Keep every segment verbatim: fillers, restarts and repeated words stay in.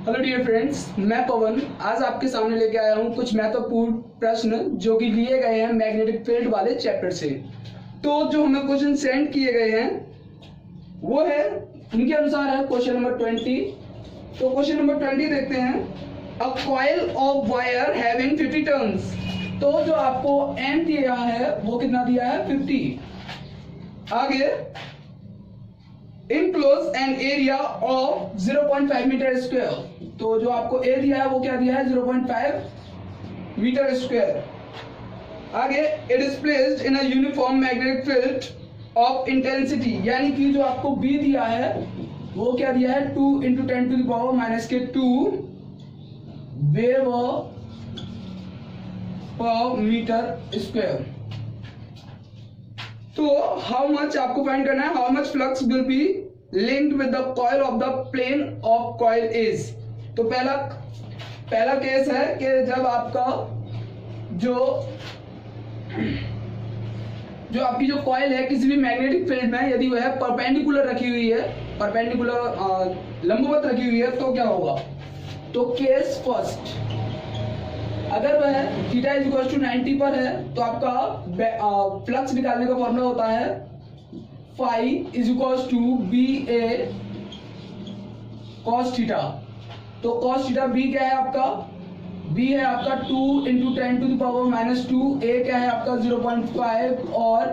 Hello dear friends, मैं पवन आज आपके सामने लेके आया हूँ कुछ महत्वपूर्ण प्रश्न जो कि लिए गए हैं मैग्नेटिक फील्ड वाले चैप्टर से। तो जो हमें क्वेश्चन सेंड किए गए हैं वो है उनके अनुसार है क्वेश्चन नंबर ट्वेंटी। तो क्वेश्चन नंबर ट्वेंटी देखते हैं। A coil of wire having fifty turns. तो जो आपको एन दिया है वो कितना दिया है? फिफ्टी। आगे enclose an area of zero point five metre square. तो जो आपको ए दिया है वो क्या दिया है? Zero point five metre square. आगे it is placed in a uniform magnetic field of intensity, यानी कि जो आपको बी दिया है वो क्या दिया है? Two into ten to the power minus के टू वेव पर मीटर स्क्वायर। तो हाउ मच आपको फाइंड करना है, how much flux will be linked with the coil of the plane of coil is. तो पहला पहला केस है कि जब आपका जो जो आपकी जो कॉइल है किसी भी मैग्नेटिक फील्ड में यदि वह परपेंडिकुलर रखी हुई है, परपेंडिकुलर लंबवत रखी हुई है तो क्या होगा? तो केस फर्स्ट, अगर वह theta is equal to ninety पर है तो आपका फ्लक्स निकालने का फॉर्मूला होता है phi is equal to B A cos theta. तो कॉस थीटा बी क्या है आपका? बी है आपका two into ten to the power minus two. A क्या है आपका? ज़ीरो पॉइंट फाइव और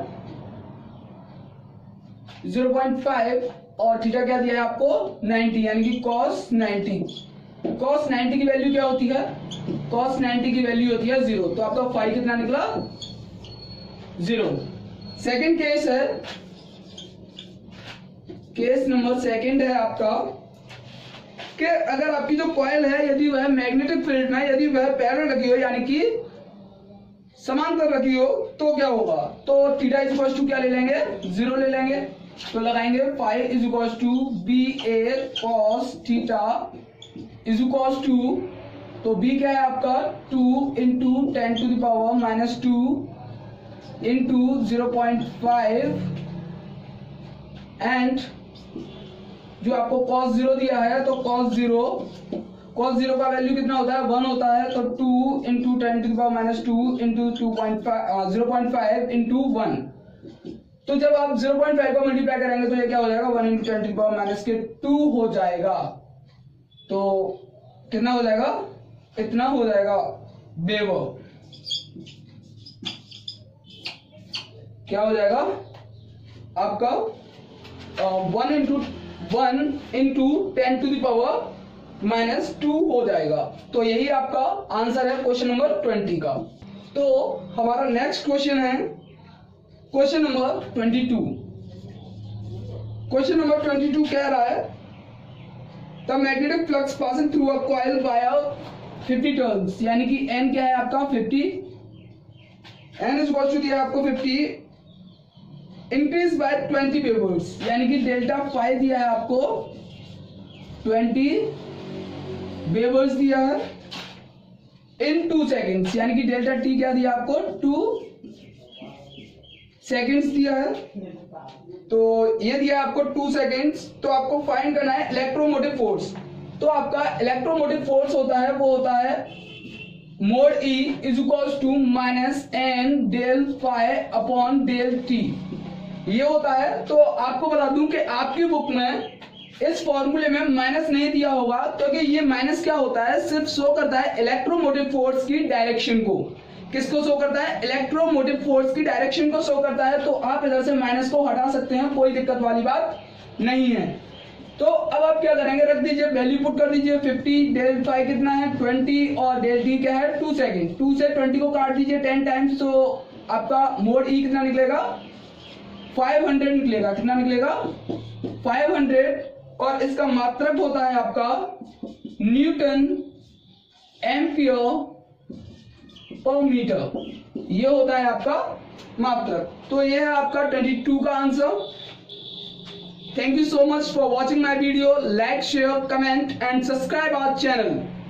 ज़ीरो पॉइंट फाइव और थीटा क्या दिया है आपको? नाइंटी, यानी कि कॉस नाइंटी। कॉस नाइंटी की वैल्यू क्या होती है? कॉस नाइंटी की वैल्यू होती है जीरो। तो आपका फाइव कितना निकला? जीरो। सेकंड केस है, केस नंबर सेकंड है आपका कि अगर आपकी जो कॉइल है यदि वह मैग्नेटिक फील्ड में यदि वह पैरेलल रखी हो, यानी कि समांतर रखी हो तो क्या होगा? तो थीटा इज इक्वल टू क्या ले लेंगे? जीरो ले लेंगे। तो लगाएंगे five is equal to B A cos theta is equal to, तो b क्या है आपका? Two into ten to the power minus two into zero point five and जो आपको cos जीरो दिया है तो cos जीरो cos जीरो का वैल्यू कितना होता है? वन होता है। तो two into ten to the power minus two into two point five zero point five into one. तो जब आप ज़ीरो पॉइंट फाइव का मल्टीप्लाई करेंगे तो ये क्या हो जाएगा? One into ten to the power minus के टू हो जाएगा। तो कितना हो जाएगा? इतना हो जाएगा वेव। क्या हो जाएगा आपका? One into one into ten to the power minus two हो जाएगा। तो यही आपका आंसर है क्वेश्चन नंबर ट्वेंटी का। तो हमारा नेक्स्ट क्वेश्चन है question number twenty two. Question number twenty two कह रहा है the magnetic flux passing through a coil via fifty turns, यानी कि n क्या है आपका? Fifty. n is equal to दिया आपको fifty increase by twenty webers, यानी कि डेल्टा फाइव दिया है आपको ट्वेंटी वेवर्स दिया है इन टू सेकेंड्स, यानी कि डेल्टा t क्या दिया आपको? टू सेकेंड्स दिया है। तो ये दिया आपको टू सेकेंड्स। तो आपको फाइंड करना है इलेक्ट्रोमोटिव फोर्स। तो आपका इलेक्ट्रोमोटिव फोर्स होता है वो होता है mod E is equal to minus N del five upon del T, ये होता है। तो आपको बता दूं कि आपकी बुक में इस फॉर्मूले में माइनस नहीं दिया होगा क्योंकि तो ये माइनस क्या होता है? सिर्फ शो करता है इलेक्ट्रोमोटिव फोर्स की डायरेक्शन को। किसको शो करता है? इलेक्ट्रोमोटिव फोर्स की डायरेक्शन को शो करता है। तो आप इधर से माइनस को हटा सकते हैं, कोई दिक्कत वाली बात नहीं है। तो अब आप क्या करेंगे? रख दीजिए, वैल्यू पुट कर दीजिए फिफ्टी, डेल फाइव कितना है? ट्वेंटी और डेल टी क्या है? Two second. टू से ट्वेंटी को काट दीजिए टेन टाइम्स, तो आपका मोड ई कितना निकलेगा? फाइव हंड्रेड निकलेगा। कितना निकलेगा? Five hundred. और इसका मात्रक होता है आपका न्यूटन एम्पियर पर मीटर, ये होता है आपका मात्रक। तो ये है आपका ट्वेंटी टू का answer. Thank you so much for watching my video. Like, share, comment and subscribe our channel.